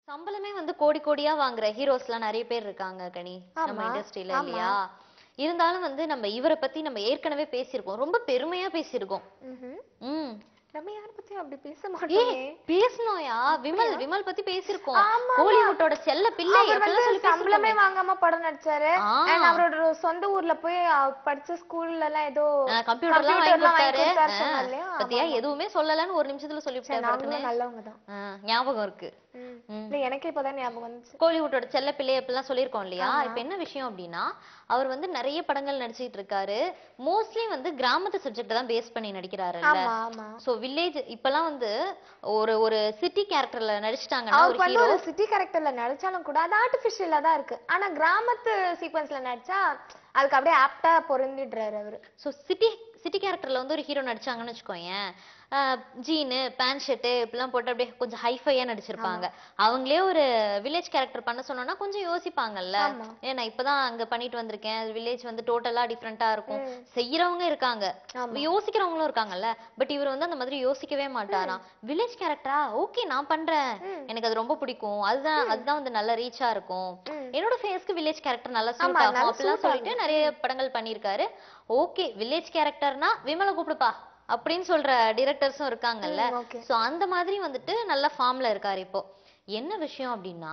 சம்பளமே வந்து கோடி கோடியா வாங்குற ஹீரோஸ்லாம் நிறைய பேர் இருக்காங்க கனி நம்ம ஆமா இண்டஸ்ட்ரியில ஆமா இல்லையா? இருந்தாலும் வந்து நம்ம இவரை பத்தி நம்ம ஏற்கனவே பேசியிருக்கோம். ரொம்ப பெருமையா பேசியிருக்கோம். ம்ஹும். ம். நம்ம யார பத்தியும் அப்படி பேச ஏய் மாட்டோமே. பேசணும்யா, விமல் அப்படியா? விமல் பத்தி பேசியிருக்கோம். ஆமாமா. கோலிவுட்டோட செல்ல பிள்ளை அவர் வந்து அப்படிலாம் சொல்லி சம்பளமே பேசியிருக்கோமே. வாங்காம படம் நடிச்சாரு. அண்ட் ஆ அவரோட சொந்த ஊர்ல போய் படிச்ச ஸ்கூல்ல எல்லாம் ஏதோ கம்ப்யூட்டர்லாம் வாங்கி கம்ப்யூட்டர்லாம் வாங்கி கொடுத்தாரு. கொடுத்தாரு சொன்னா இல்லையா? பத்தியா ஆமாமா. எதுவுமே சொல்லலன்னு ஒரு நிமிஷத்துல சரி, சொல்லிவிட்டேன் படக்குன்னு. நாங்களும் நல்லவங்க தான். ஞாபகம் இருக்கு. இல்ல எனக்கே இப்பதான் ஞாபகம் வந்துச்சு. கோலிவுட்டோட செல்ல பிள்ளை அப்படிலாம் சொல்லியிருக்கோம் இல்லையா? ஆமா. இப்ப என்ன விஷயம் அப்படின்னா, அவர் வந்து நிறைய படங்கள் நடிச்சிட்டு இருக்காரு. மோஸ்ட்லி வந்து கிராமத்து சப்ஜெக்ட் தான் பேஸ் பண்ணி நடிக்கிறாருல்ல. ஆமா ஆமா. சோ வில்லேஜ் இப்பெல்லாம் வந்து ஒரு ஒரு சிட்டி கேரக்டர்ல நடிச்சிட்டாங்கன்னா ஒரு அவருக்கு வந்து ஹீரோ ஒரு சிட்டி கேரக்டர்ல நடிச்சாலும் கூட அது ஆர்டிபிஷியலா தான் இருக்கு. ஆனா கிராமத்து சீக்வென்ஸ்ல நடிச்சா அதுக்கு அப்படியே ஆப்டா பொருந்திடுறாரு அவரு. சோ சிட்டி சிட்டி கேரக்டர்ல வந்து ஒரு ஹீரோ நடிச்சாங்கன்னு வச்சுக்கோயேன், ஜீனு பேண்ட் ஷர்ட் இப்படிலாம் போட்டு அப்படியே கொஞ்சம் ஹைஃபையா நடிச்சிருப்பாங்க. அவங்களே ஒரு வில்லேஜ் கேரக்டர் பண்ண சொன்னோம்னா கொஞ்சம் யோசிப்பாங்கல்ல. ஆமா. ஏன் நான் இப்பதான் அங்க பண்ணிட்டு வந்திருக்கேன், வில்லேஜ் வந்து டோட்டலா டிஃப்ரெண்டா இருக்கும். ம். செய்யறவங்க இருக்காங்க, ஆமா. யோசிக்கிறவங்களும் இருக்காங்கல்ல. பட் இவர் வந்து அந்த மாதிரி யோசிக்கவே மாட்டாராம். வில்லேஜ் கேரக்டரா ஓகே நான் பண்றேன், ம். எனக்கு அது ரொம்ப பிடிக்கும், அதுதான் அதுதான் வந்து நல்ல ரீச்சா இருக்கும், ம். என்னோட ஃபேஸ்க்கு வில்லேஜ் கேரக்டர் நல்லா சூட் ஆமா, ஆகும் நல்லா அப்படிலாம் suit சொல்லிட்டு ஆகும். நிறைய படங்கள் பண்ணியிருக்காரு. ஓகே வில்லேஜ் கேரக்டர்னா விமலை கூப்பிடுப்பா அப்படின்னு சொல்ற டிரெக்டர்ஸும் இருக்காங்கல்ல. ஓகே. சோ அந்த மாதிரி வந்துட்டு நல்ல ஃபார்ம்ல இருக்காரு இப்போ. என்ன விஷயம் அப்படின்னா,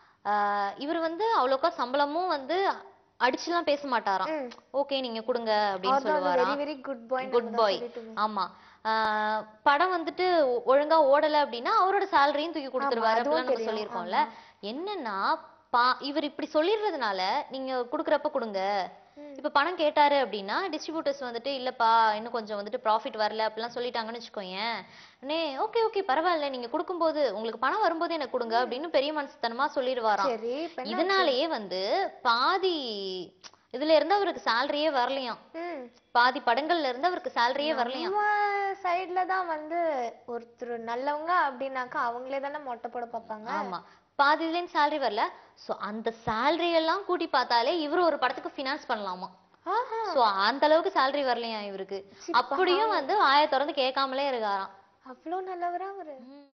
இவர் வந்து அவ்வளோக்கா சம்பளமும் வந்து அடிச்சுலாம் பேச மாட்டாராம். ம். ஓகே நீங்க கொடுங்க அப்படின்னு அவர் தான் வெரி சொல்லுவாராம். Very good boy good boy. ஆமா. படம் வந்துட்டு ஒழுங்கா ஓடல அப்படின்னா அவரோட சேலரியும் தூக்கி கொடுத்துருவாரு அதுவும் அப்படிலாம் நம்ம தெரியும். சொல்லியிருக்கோம்ல. ஆமா. என்னன்னா இவர் இப்படி சொல்லிடுறதுனால நீங்க குடுக்குறப்ப கொடுங்க. ம். இப்ப பணம் கேட்டாரு அப்படின்னா டிஸ்ட்ரிபியூட்டர்ஸ் வந்துட்டு இல்லப்பா இன்னும் கொஞ்சம் வந்துட்டு ப்ராஃபிட் வரல அப்படிலாம் சொல்லிட்டாங்கன்னு வச்சுக்கோயேன், ஓகே ஓகே பரவாயில்ல நீங்க கொடுக்கும்போது உங்களுக்கு பணம் வரும்போது எனக்கு கொடுங்க அப்படின்னு பெரிய மனசுத்தனமா சொல்லிடுவாராம். சரி இப்ப என்ன ஆச்சு? இதனாலேயே வந்து பாதி இதுல இருந்து அவருக்கு சேலரியே வரலையாம். ம். பாதி படங்கள்ல இருந்து அவருக்கு சேலரியே வரலையாம். நம்ம சைடுல தான் வந்து ஒருத்தர் நல்லவங்க அப்படின்னாக்கா அவங்களே தானே மொட்டை போட பார்ப்பாங்க. ஆமா. பாதி இதுலயும் சேலரி வரல. சோ அந்த சேலரி எல்லாம் கூட்டி பார்த்தாலே இவரு ஒரு படத்துக்கு ஃபினான்ஸ் பண்ணலாமா. ஆஹா. சோ அந்த அளவுக்கு சேலரி வரலையா இவருக்கு. சி, அப்படியும் பாவம். வந்து வாயை திறந்து கேட்காமலே இருக்காராம். அவ்வளவு நல்லவரா அவரு?